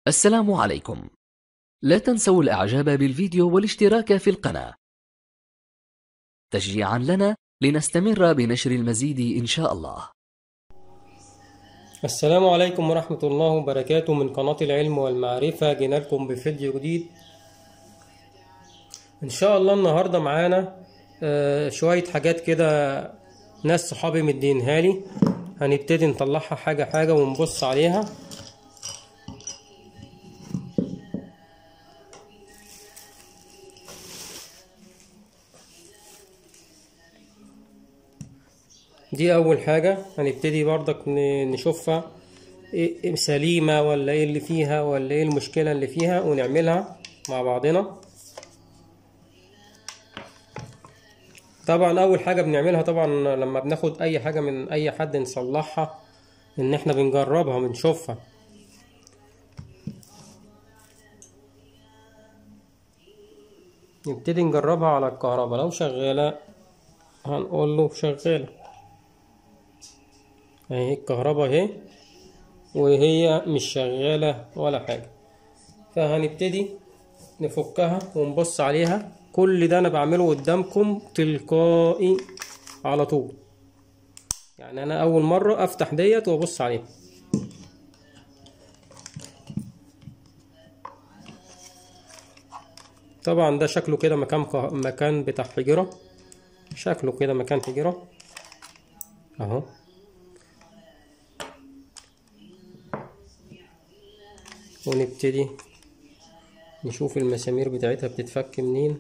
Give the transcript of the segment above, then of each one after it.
السلام عليكم. لا تنسوا الإعجاب بالفيديو والاشتراك في القناة تشجيعا لنا لنستمر بنشر المزيد إن شاء الله. السلام عليكم ورحمة الله وبركاته من قناة العلم والمعرفة. جينا لكم بفيديو جديد إن شاء الله. النهاردة معانا شوية حاجات كده ناس صحابي مدينها لي، هنبتدي نطلعها حاجة حاجة ونبص عليها. دي أول حاجة هنبتدي برضك نشوفها إيه سليمة ولا ايه اللي فيها ولا ايه المشكلة اللي فيها، ونعملها مع بعضنا. طبعا اول حاجة بنعملها طبعا لما بناخد اي حاجة من اي حد نصلحها ان احنا بنجربها بنشوفها. نبتدي نجربها على الكهرباء، لو شغالة هنقول له شغالة اهي الكهرباء اهي، وهي مش شغالة ولا حاجة. فهنبتدي نفكها ونبص عليها. كل ده انا بعمله قدامكم تلقائي على طول، يعني انا اول مرة افتح ديت وابص عليها. طبعا ده شكله كده مكان بتاع حجرة، شكله كده مكان حجرة اهو. ونبتدي نشوف المسامير بتاعتها بتتفك منين.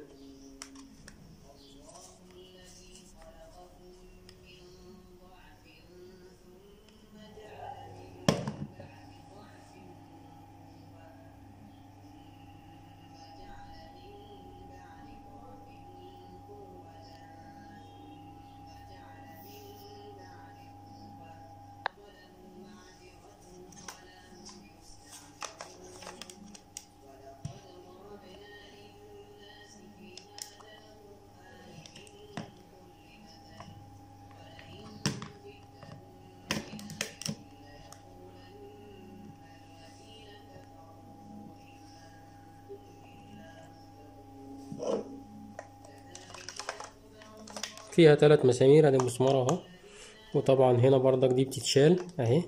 فيها 3 مسامير، ادي مسمار اهو. وطبعا هنا برضك دي بتتشال اهي.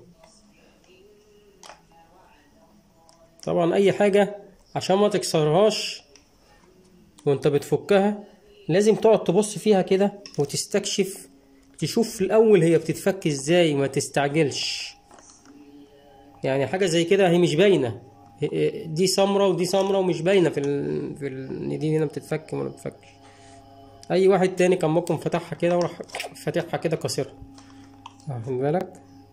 طبعا اي حاجة عشان ما تكسرهاش وانت بتفكها لازم تقعد تبص فيها كده وتستكشف، تشوف في الاول هي بتتفك ازاي، ما تستعجلش. يعني حاجة زي كده هي مش باينة، دي سمرة ودي سمرة ومش باينة ان دي هنا بتتفك ولا بتتفكش. اي واحد تاني كان ممكن فتحها كده وراح فاتحها كده كسرها، واخد بالك.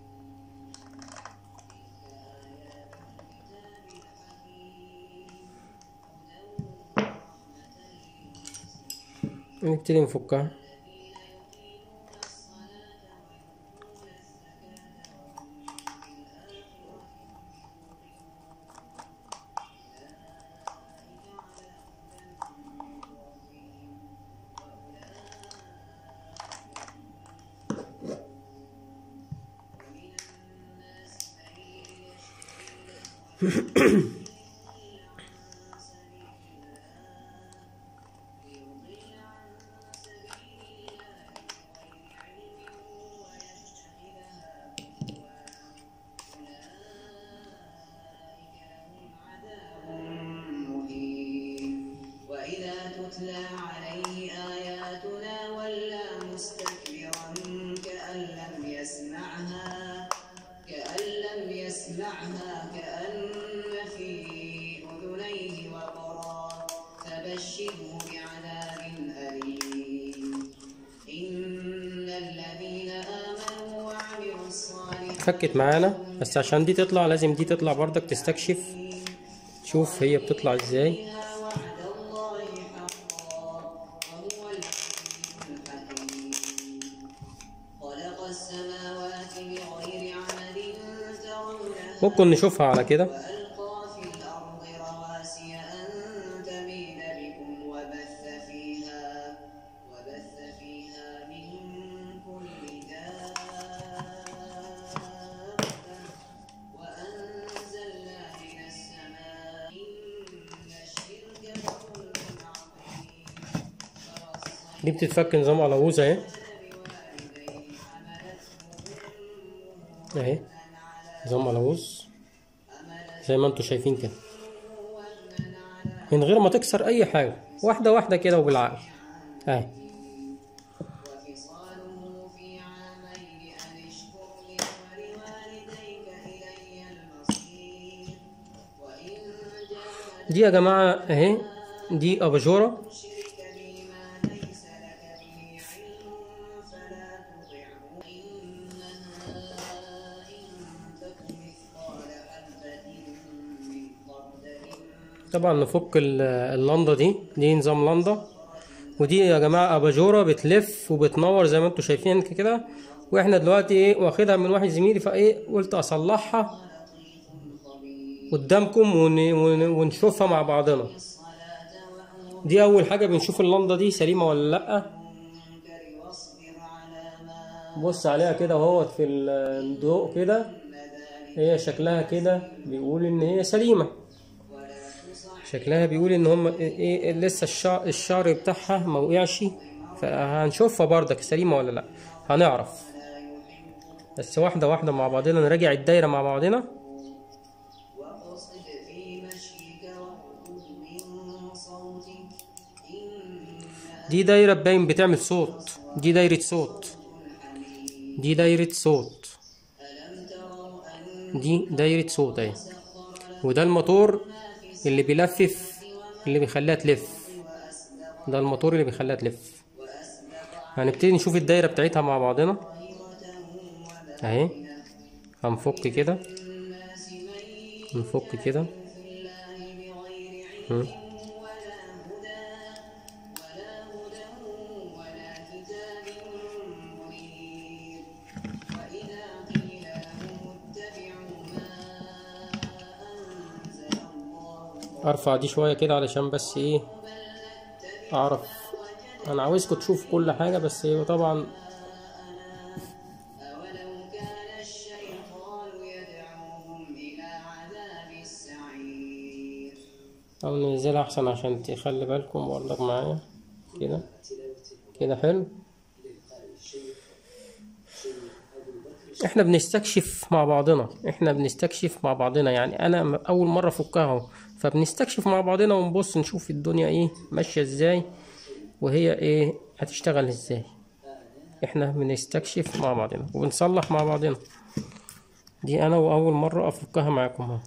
نبتدي نفكها. تتلى عليه آياتنا ولى مستكبرا كأن لم يسمعها كأن في أذنيه وقرا فبشره بعذاب أليم. إن الذين آمنوا وعملوا الصالحات فكت معانا، بس عشان دي تطلع لازم دي تطلع برضك تستكشف، شوف هي بتطلع ازاي. ممكن نشوفها على كده. وألقى في الأرض رواسي أن تميد بكم وبث فيها من كل دابة وأنزلنا من السماء دي بتتفك نظام قلاووز اهي، اهي نظام قلاووز زي ما انتوا شايفين كده، من غير ما تكسر اي حاجه، واحده واحده كده وبالعقل اهي. وفصاله في عامين أن اشكر لي ولوالديك إلي المصير وإن جاهداك دي يا جماعه اهي، دي اباجوره تشرك بما ليس لك به علم فلا تطعه إنها إن تك مثقال حبة من خردل طبعا نفك اللنده دي نظام لنده، ودي يا جماعه اباجوره بتلف وبتنور زي ما انتوا شايفين كده. واحنا دلوقتي ايه واخدها من واحد زميلي، فايه قلت اصلحها قدامكم ونشوفها مع بعضنا. دي اول حاجه بنشوف اللنده دي سليمه ولا لا. بص عليها كده اهوت في الضوء كده، هي شكلها كده بيقول ان هي سليمه، شكلها بيقول ان هم ايه لسه الشعر بتاعها ما وقعش، فهنشوفها بردك سليمه ولا لا، هنعرف. بس واحده واحده مع بعضنا نراجع الدايره مع بعضنا. واقصد في مشيك واغضض من صوتك دي دايره باين بتعمل صوت، دي دايره صوت، دي دايره صوت، دي دايره صوت اهي. وده الموتور اللي بيلفف، اللي بيخليها تلف، ده الموتور اللي بيخليها تلف. هنبتدي نشوف الدايره بتاعتها مع بعضنا اهي. هنفك كده، نفك كده ارفع دي شويه كده علشان بس ايه اعرف. انا عاوزكم تشوفوا كل حاجه، بس هي طبعا أولو كان الشيطان يدعوهم إلى عذاب السعير او ننزلها احسن عشان تخلي بالكم برضك معايا كده كده. حلو. احنا بنستكشف مع بعضنا، احنا بنستكشف مع بعضنا، يعني انا اول مره افكها اهو، فبنستكشف مع بعضنا ونبص نشوف الدنيا ايه ماشيه ازاي وهي ايه هتشتغل ازاي. احنا بنستكشف مع بعضنا وبنصلح مع بعضنا. دي انا واول مره افكها معاكم اهو.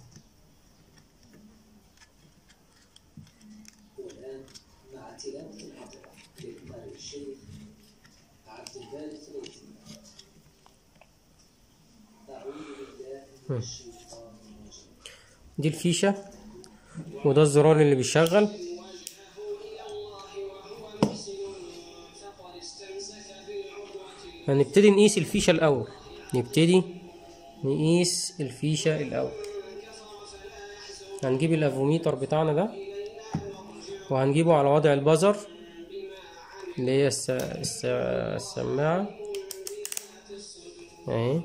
والآن مع تلاوة الحضرة للقارئ الشيخ عبد الباري الثريثي. أعوذ بالله من الشيطان الرجيم. دي الفيشه وده الزرار اللي بيشغل. هنبتدي نقيس الفيشه الاول، نبتدي نقيس الفيشه الاول. هنجيب الافوميتر بتاعنا ده وهنجيبه على وضع البزر اللي هي السماعة اهي،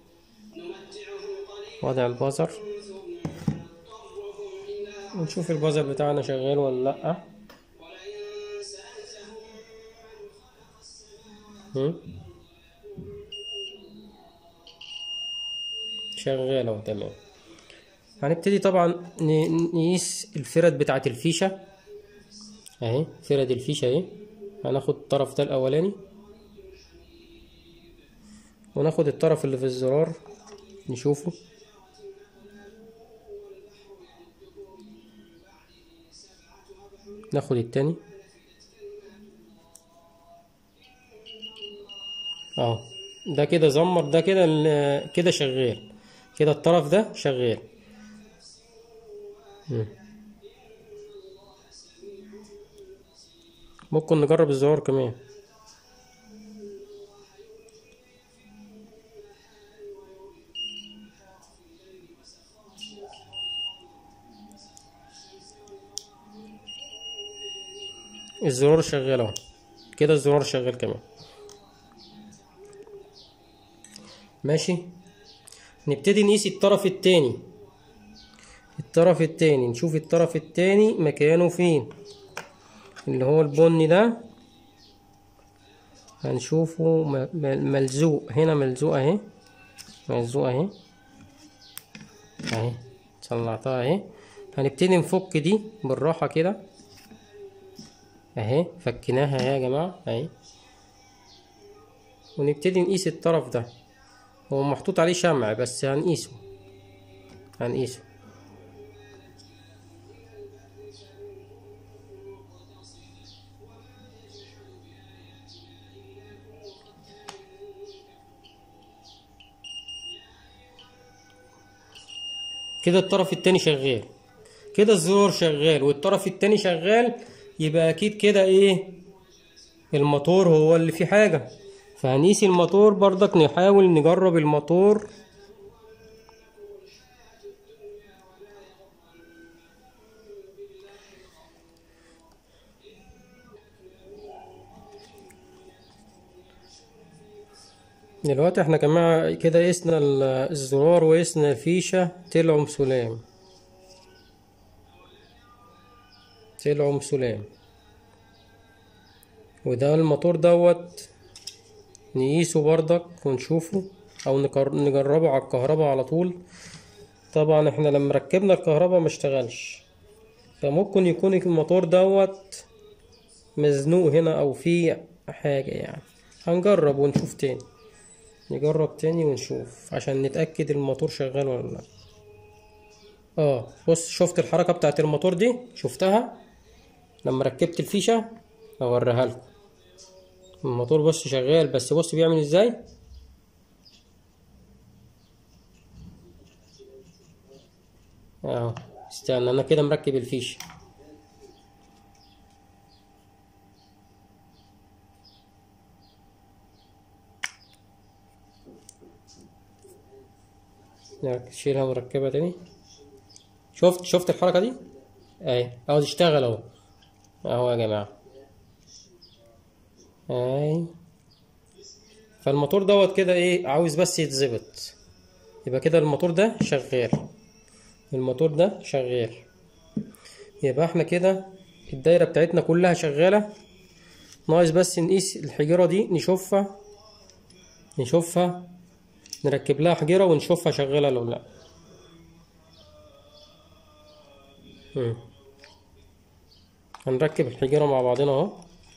وضع البزر، ونشوف البزر بتاعنا شغال ولا لأ. شغال اهو تمام. هنبتدي طبعا نقيس الفرد بتاعة الفيشة اهي، فرد الفيشة اهي. هناخد الطرف ده الاولاني وناخد الطرف اللي في الزرار نشوفه. ناخد التاني اهو، ده كده زمر، ده كده كده شغال، كده الطرف ده شغال. ممكن نجرب الزرار كمان. الزرار شغال اهو، كده الزرار شغال كمان ماشي. نبتدي نقيس الطرف التاني، الطرف التاني نشوف الطرف التاني مكانه فين، اللي هو البني ده هنشوفه ملزوق هنا، ملزوق اهي، ملزوق اهي اهي، طلعتها اهي. هنبتدي نفك دي بالراحة كده اهي، فكناها اهي يا جماعة اهي. ونبتدي نقيس الطرف ده، هو محطوط عليه شمع بس هنقيسه، هنقيسه. كده الطرف التاني شغال، كده الزرار شغال والطرف التاني شغال، يبقى اكيد كده ايه، الموتور هو اللي فيه حاجة. فهنقيس الموتور برضك، نحاول نجرب الموتور. دلوقتي احنا كمان كده قسنا الزرار وقسنا الفيشة، طلعوا سلام، طلعوا سلام. وده الموتور دوت نقيسه برضك ونشوفه، او نجربه على الكهرباء على طول. طبعا احنا لما ركبنا الكهرباء مشتغلش، فممكن يكون الموتور دوت مزنوق هنا او فيه حاجة يعني. هنجرب ونشوف تاني، نجرب تاني ونشوف عشان نتأكد الموتور شغال ولا لا. بص، شفت الحركة بتاعت الموتور دي؟ شفتها لما ركبت الفيشة؟ اوريها لكم. الموتور بص شغال، بس بص بيعمل ازاي. اهو، استنى انا كده مركب الفيشة. شيلها ونركبها تاني. شفت الحركة دي اهي، اهو تشتغل اهو، اهو يا جماعة اهي. فالموتور دوت كده ايه، عاوز بس يتظبط. يبقى كده الموتور ده شغال، الموتور ده شغال. يبقى احنا كده الدايرة بتاعتنا كلها شغالة، ناقص بس نقيس الحجرة دي، نشوفها نركب لها حجرة ونشوفها شغالة ولا لا. هنركب الحجرة مع بعضنا اهو.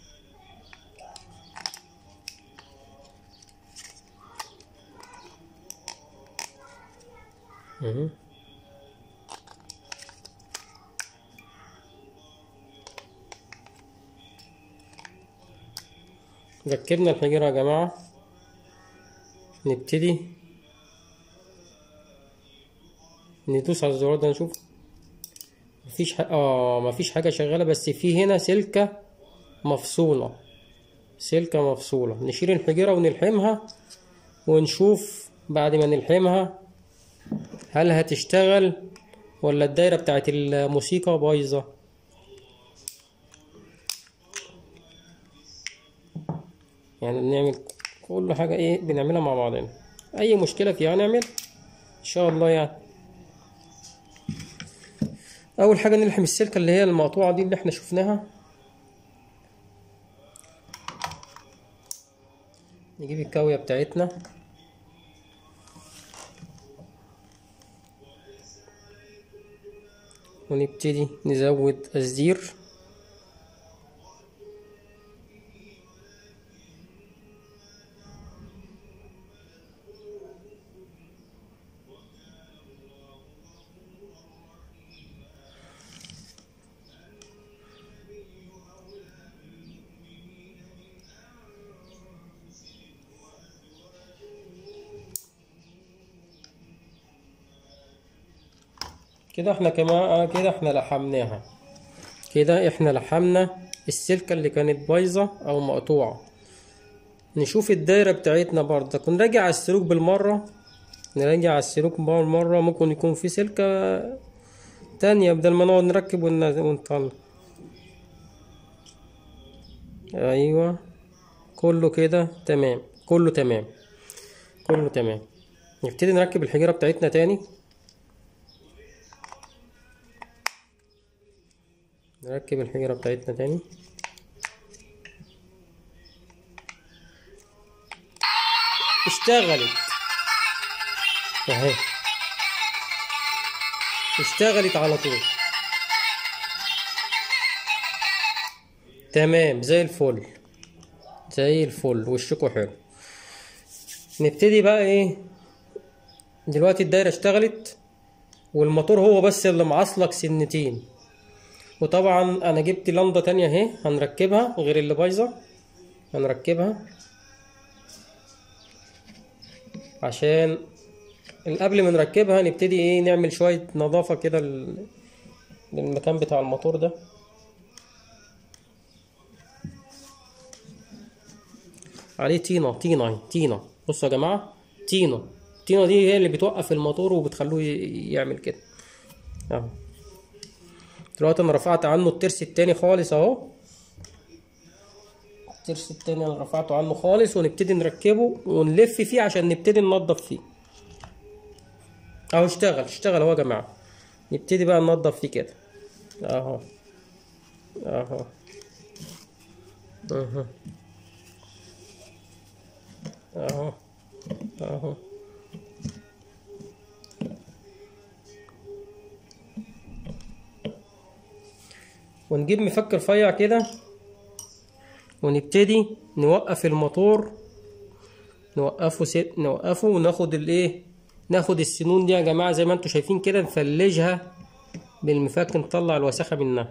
ركبنا الحجرة يا جماعة، نبتدي ندوس على الزرار ده نشوف. مفيش حاجة شغالة، بس في هنا سلكة مفصولة، سلكة مفصولة. نشيل الحجرة ونلحمها ونشوف بعد ما نلحمها هل هتشتغل ولا الدايرة بتاعت الموسيقى بايظة. يعني بنعمل كل حاجة ايه، بنعملها مع بعضنا، اي مشكلة فيها نعمل ان شاء الله يعني. اول حاجة نلحم السلكة اللي هي المقطوعة دي اللي احنا شفناها. نجيب الكاوية بتاعتنا ونبتدي نزود أزدير. كده احنا كمان كده احنا لحمناها، كده احنا لحمنا السلكة اللي كانت بايظة او مقطوعة. نشوف الدايرة بتاعتنا برضه، نراجع على السلوك بالمرة، نراجع على السلوك بالمرة. ممكن يكون في سلكة تانية بدل ما نقعد نركب ونطلع. ايوه، كله كده تمام، كله تمام، كله تمام. نبتدي نركب الحجرة بتاعتنا تاني. نركب الحجرة بتاعتنا تاني. اشتغلت اهي، اشتغلت على طول. تمام زي الفل، زي الفل، وشكوا حلو. نبتدي بقى ايه دلوقتي؟ الدايرة اشتغلت والموتور هو بس اللي معصلك سنتين. وطبعا انا جبت لمضة تانية اهي هنركبها غير اللي بايظة، هنركبها عشان قبل ما نركبها نبتدي ايه نعمل شوية نظافة كده للمكان بتاع الموتور ده. عليه طينة. بصوا يا جماعة، الطينة دي هي اللي بتوقف الموتور وبتخلوه يعمل كده اهو. دلوقتي انا رفعت عنه الترس التاني خالص اهو، الترس التاني انا رفعته عنه خالص، ونبتدي نركبه ونلف فيه عشان نبتدي ننضف فيه اهو. اشتغل اهو يا جماعة. نبتدي بقى ننضف فيه كده اهو اهو اهو اهو اهو. ونجيب مفك رفيع كده ونبتدي نوقف الموتور، نوقفه وناخد الايه، ناخد السنون دي يا جماعة زي ما انتوا شايفين كده، نفلجها بالمفك، نطلع الوساخة منها.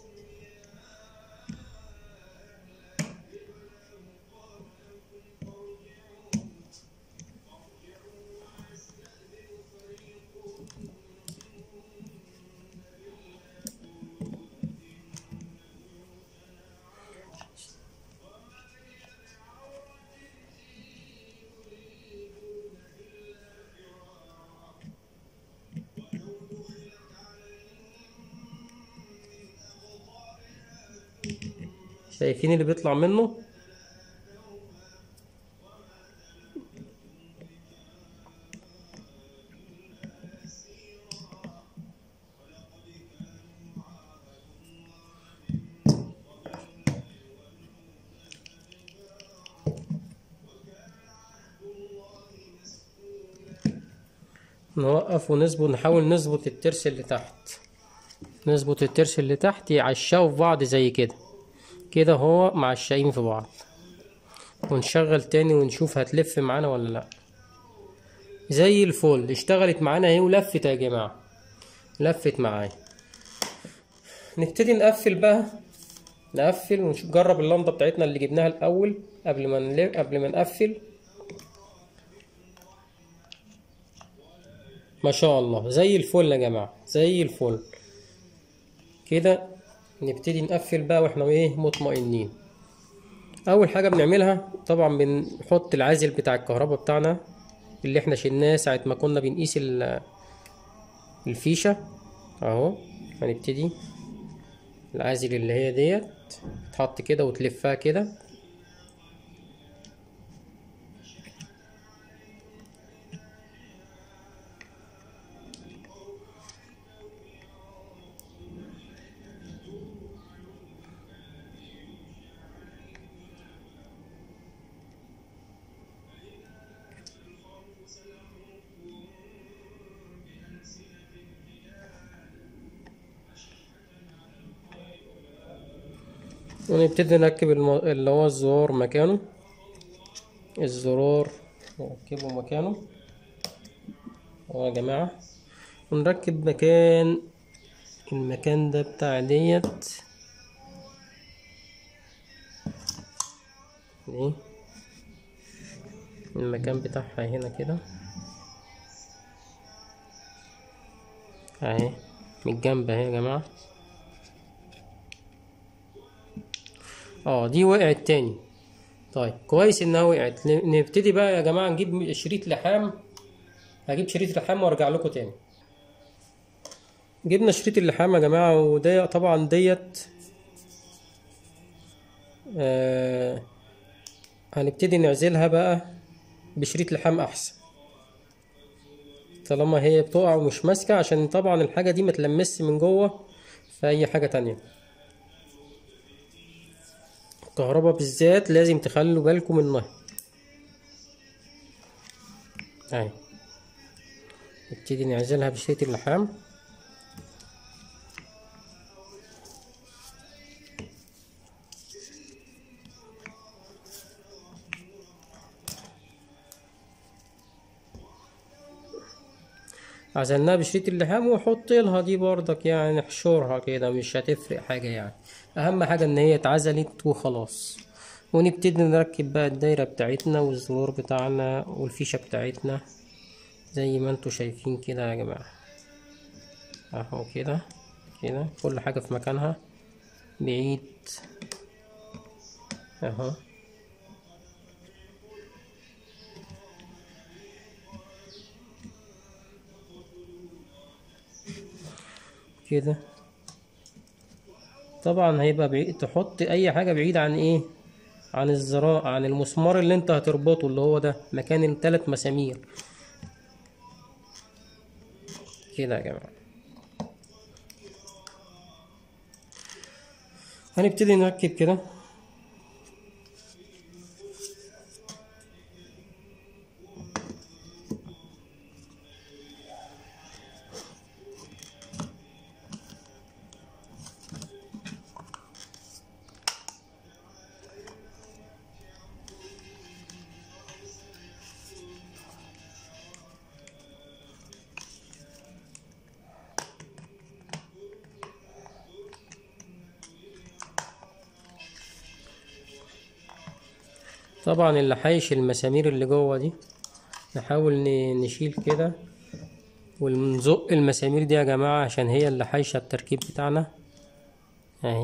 شايفين اللي بيطلع منه؟ نوقف ونظبط، نحاول نظبط الترس اللي تحت، يعشقوا في بعض زي كده كده، هو معشقين في بعض. ونشغل تاني ونشوف هتلف معانا ولا لا. زي الفل، اشتغلت معانا اهي ولفت يا جماعة، لفت معايا. نبتدي نقفل بقى، نقفل ونجرب اللمضة بتاعتنا اللي جبناها الأول قبل ما نقفل. ما شاء الله زي الفل يا جماعة، زي الفل كده. نبتدي نقفل بقى واحنا ايه مطمئنين. اول حاجة بنعملها طبعا بنحط العازل بتاع الكهرباء بتاعنا اللي احنا شلناه ساعة ما كنا بنقيس الفيشة اهو. هنبتدي العازل اللي هي ديت تحط كده وتلفها كده. ونبتدي نركب اللي هو الزرار مكانه، الزرار نركبه مكانه اهو يا جماعة. ونركب المكان ده بتاع ديت ايه، المكان بتاعها هنا كده اهي من الجنب اهي يا جماعة. دي وقعت تاني. طيب كويس انها وقعت. نبتدي بقى يا جماعة نجيب شريط لحام. هجيب شريط لحام وارجع لكم تاني. جبنا شريط اللحام يا جماعة، وده طبعا ديت هنبتدي نعزلها بقى بشريط لحام احسن، طالما هي بتقع ومش ماسكة، عشان طبعا الحاجة دي متلمس من جوه في اي حاجة تانية. الكهرباء بالذات لازم تخلوا بالكم منها. اهي. نبتدي نعزلها بشريط اللحام. عزلناها بشريط اللحام وحط لها دي برضك يعني نحشرها كده، مش هتفرق حاجة يعني، اهم حاجة ان هي اتعزلت وخلاص. ونبتدي نركب بقى الدايرة بتاعتنا والزرار بتاعنا والفيشة بتاعتنا زي ما انتوا شايفين كده يا جماعة. اهو كده كده كل حاجة في مكانها بعيد اهو. كده طبعا هيبقى بعيد، تحط اي حاجة بعيد عن ايه، عن الزراع، عن المسمار اللي انت هتربطه اللي هو ده مكان ال3 مسامير كده يا جماعة. هنبتدي نركب كده. طبعا اللي حايش المسامير اللي جوه دي نحاول نشيل كده ونزق المسامير دي يا جماعة عشان هي اللي حايشة التركيب بتاعنا اهي.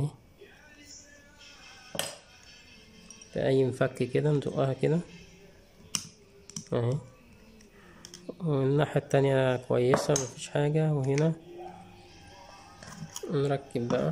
بأي مفك كده نزقها كده اهي. والناحية التانية كويسة مفيش حاجة. وهنا نركب بقى.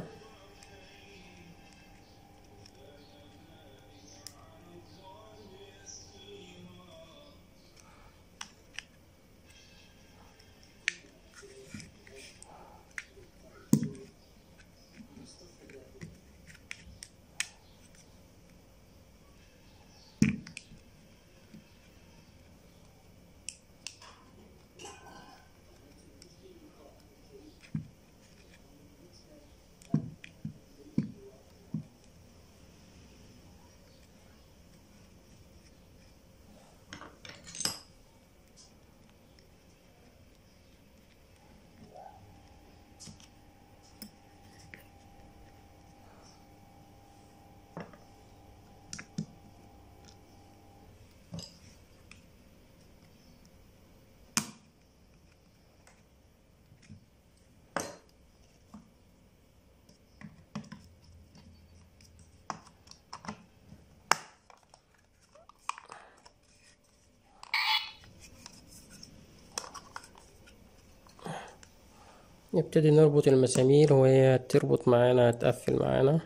نبتدي نربط المسامير وهي تربط معانا تقفل معانا.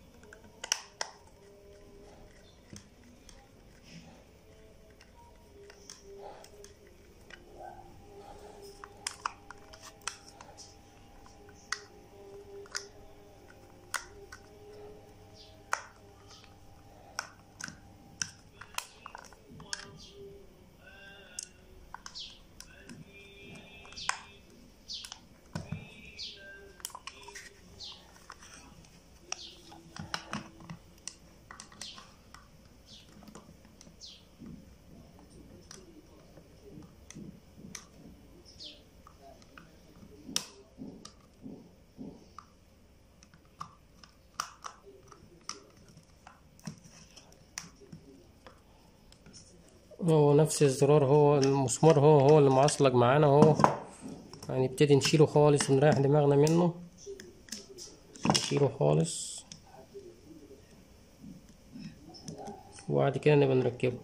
هو نفس الزرار، هو المسمار هو اللي معصلج معانا اهو. هنبتدي نشيله خالص ونريح دماغنا منه. نشيله خالص وبعد كده نبقى نركبه.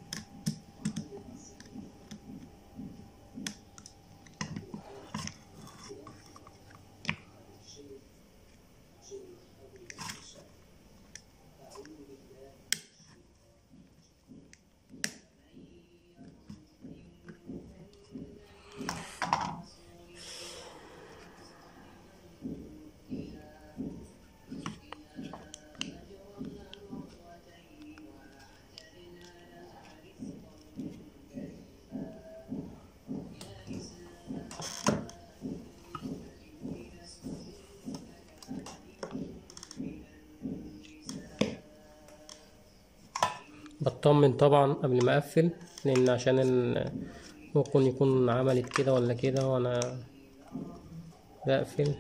بطمن طبعا قبل ما اقفل، لان عشان ممكن يكون عملت كده ولا كده وانا بقفل.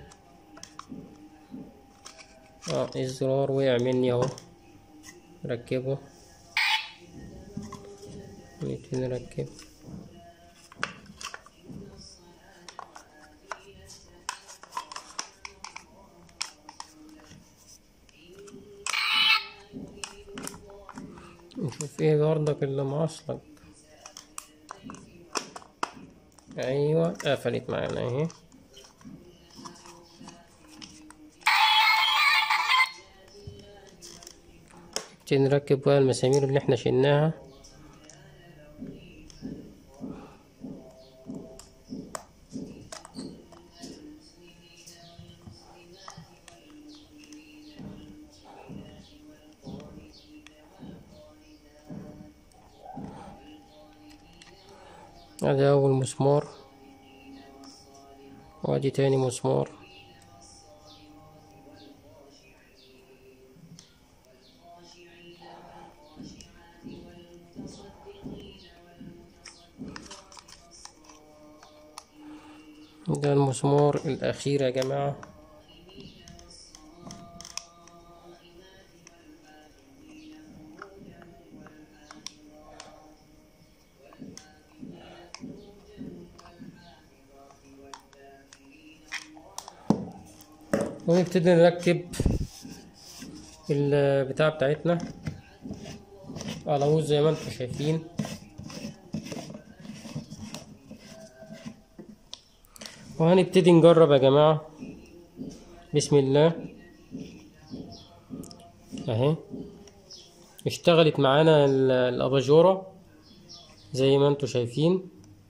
الزرار وقع مني اهو، ركبه، نبتدي نركب. نشوف ايه برضك اللي معصلك. ايوه قفلت معانا اهي. نبتدي نركب بقى المسامير اللي احنا شلناها. ادي اول مسمار، وادي تاني مسمار. ده المسمار الاخير يا جماعة. ونبتدي نركب البتاع بتاعتنا على وز زي ما انتم شايفين. وهنبتدي نجرب يا جماعة. بسم الله اهي، اشتغلت معانا الاباجورة زي ما انتم شايفين.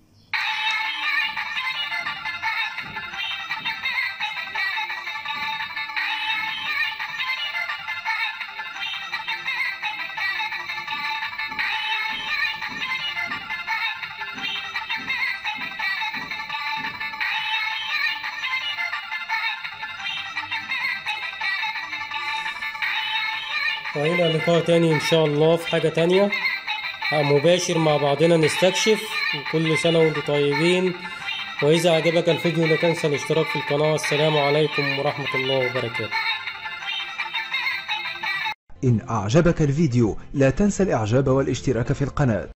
وإلى لقاء تاني إن شاء الله في حاجة تانية مباشر مع بعضنا نستكشف. وكل سنة وانتم طيبين. وإذا عجبك الفيديو لا تنسى الاشتراك في القناة. السلام عليكم ورحمة الله وبركاته. إن أعجبك الفيديو لا تنسى الإعجاب والاشتراك في القناة.